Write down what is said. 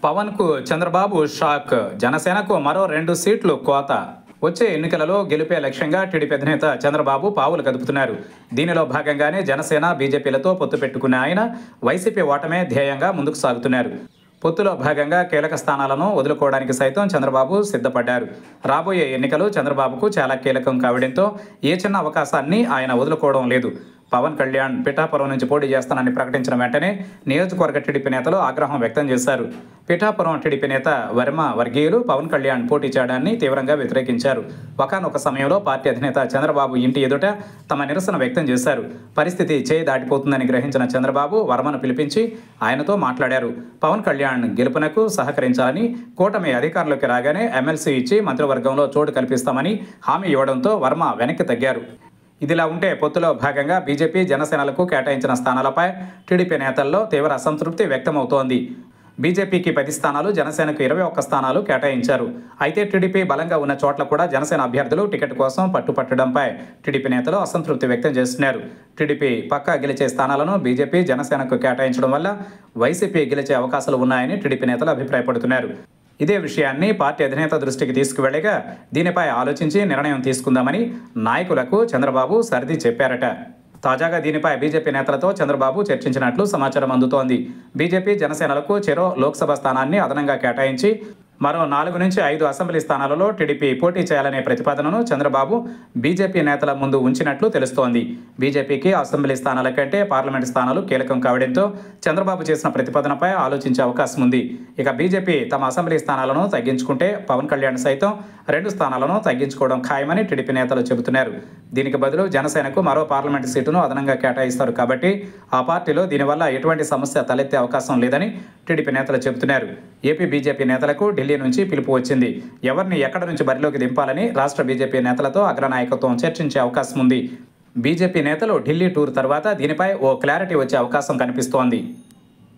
పవన్కు Chandrababu shock. జనసేనకు మరో 2 సీట్లు కోత. వచ్చే ఎన్నికలలో గెలిపే లక్ష్యంగా టీడీపీ అధినేత చంద్రబాబు పావులు కదుపుతున్నారు. దీనిలో భాగంగానే జనసేన, బీజేపీలతో పొత్తు పెట్టుకున్న ఆయన వైసీపీ ఓటమే ధ్యేయంగా ముందుకు సాగుతున్నారు. పొత్తులో భాగంగా కీలక స్థానాలను వదులుకోవడానికి సైతం చంద్రబాబు సిద్ధపడ్డారు. రాబోయే ఎన్నికలు చంద్రబాబుకు చాలా కీలకం కావడంతో ఏ చిన్న అవకాశాన్ని ఆయన వదులుకోవడం లేదు. పవన్ కళ్యాణ్ పిఠాపురం నుంచి పోటీ చేస్తానని ప్రకటించిన వెంటనే నియోజకవర్గ టీడీపీ నేతలు ఆగ్రహం వ్యక్తం చేశారు. పిఠాపురం టీడీపీ నేత వర్మ వర్గీయులు పవన్ కళ్యాణ్ పోటీ చేయడాన్ని తీవ్రంగా వ్యతిరేకించారు. ఒకానొక సమయంలో పార్టీ అధినేత చంద్రబాబు ఇంటి ఎదుట తమ నిరసన వ్యక్తం చేశారు. పరిస్థితి చేయి దాటిపోతుందని గ్రహించిన చంద్రబాబు వర్మను పిలిపించి ఆయనతో మాట్లాడారు. పవన్ కళ్యాణ్ గెలుపునకు సహకరించాలని, కూటమి అధికారంలోకి రాగానే ఎమ్మెల్సీ ఇచ్చి మంత్రివర్గంలో చోటు కల్పిస్తామని హామీ ఇవ్వడంతో వర్మ వెనక్కి తగ్గారు. ఇదిలా ఉంటే పొత్తులో భాగంగా బీజేపీ, జనసేనలకు కేటాయించిన స్థానాలపై టీడీపీ నేతల్లో తీవ్ర అసంతృప్తి వ్యక్తమవుతోంది. బీజేపీకి 10 స్థానాలు, జనసేనకు 21 స్థానాలు కేటాయించారు. అయితే టీడీపీ బలంగా ఉన్న చోట్ల కూడా జనసేన అభ్యర్థులు టికెట్ కోసం పట్టుపట్టడంపై టీడీపీ నేతలు అసంతృప్తి వ్యక్తం చేస్తున్నారు. టీడీపీ పక్కా గెలిచే స్థానాలను బీజేపీ, జనసేనకు కేటాయించడం వల్ల వైసీపీ గెలిచే అవకాశాలు ఉన్నాయని టీడీపీ నేతలు అభిప్రాయపడుతున్నారు. ఇదే విషయాన్ని పార్టీ అధినేత దృష్టికి తీసుకువెళ్లగా దీనిపై ఆలోచించి నిర్ణయం తీసుకుందామని నాయకులకు చంద్రబాబు సర్ది చెప్పారట. తాజాగా దీనిపై బీజేపీ నేతలతో చంద్రబాబు చర్చించినట్లు సమాచారం అందుతోంది. బీజేపీ, జనసేనలకు చెరో లోక్సభ స్థానాన్ని అదనంగా కేటాయించి మరో 4 నుంచి 5 అసెంబ్లీ స్థానాలలో టీడీపీ పోటీ చేయాలనే ప్రతిపాదనను చంద్రబాబు బీజేపీ నేతల ముందు ఉంచినట్లు తెలుస్తోంది. బీజేపీకి అసెంబ్లీ స్థానాల కంటే పార్లమెంట్ స్థానాలు కీలకం కావడంతో చంద్రబాబు చేసిన ప్రతిపాదనపై ఆలోచించే అవకాశం ఉంది. ఇక బీజేపీ తమ అసెంబ్లీ స్థానాలను తగ్గించుకుంటే పవన్ కళ్యాణ్ సైతం 2 స్థానాలను తగ్గించుకోవడం ఖాయమని టీడీపీ నేతలు చెబుతున్నారు. దీనికి బదులు జనసేనకు మరో పార్లమెంటు సీటును అదనంగా కేటాయిస్తారు కాబట్టి ఆ పార్టీలో దీనివల్ల ఎటువంటి సమస్య తలెత్తే అవకాశం లేదని టీడీపీ నేతలు చెబుతున్నారు. ఏపీ బీజేపీ నేతలకు ఢిల్లీ నుంచి పిలుపు వచ్చింది. ఎవరిని ఎక్కడి నుంచి బరిలోకి దింపాలని రాష్ట్ర బీజేపీ నేతలతో అగ్రనాయకత్వం చర్చించే అవకాశం ఉంది. బీజేపీ నేతలు ఢిల్లీ టూర్ తర్వాత దీనిపై ఓ క్లారిటీ వచ్చే అవకాశం కనిపిస్తోంది.